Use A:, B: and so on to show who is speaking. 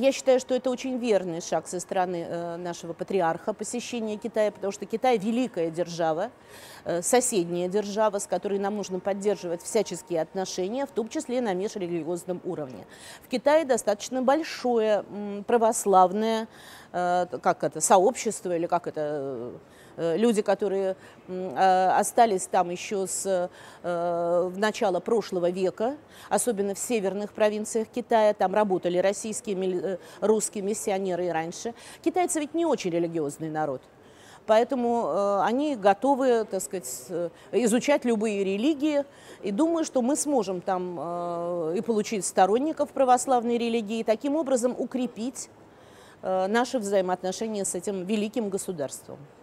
A: Я считаю, что это очень верный шаг со стороны нашего патриарха посещения Китая, потому что Китай – великая держава, соседняя держава, с которой нам нужно поддерживать всяческие отношения, в том числе и на межрелигиозном уровне. В Китае достаточно большое православное сообщество, или люди, которые остались там еще с начала прошлого века, особенно в северных провинциях Китая, там работали российские, русские миссионеры и раньше. Китайцы ведь не очень религиозный народ, поэтому они готовы, так сказать, изучать любые религии, и думаю, что мы сможем там и получить сторонников православной религии, и таким образом укрепить наши взаимоотношения с этим великим государством.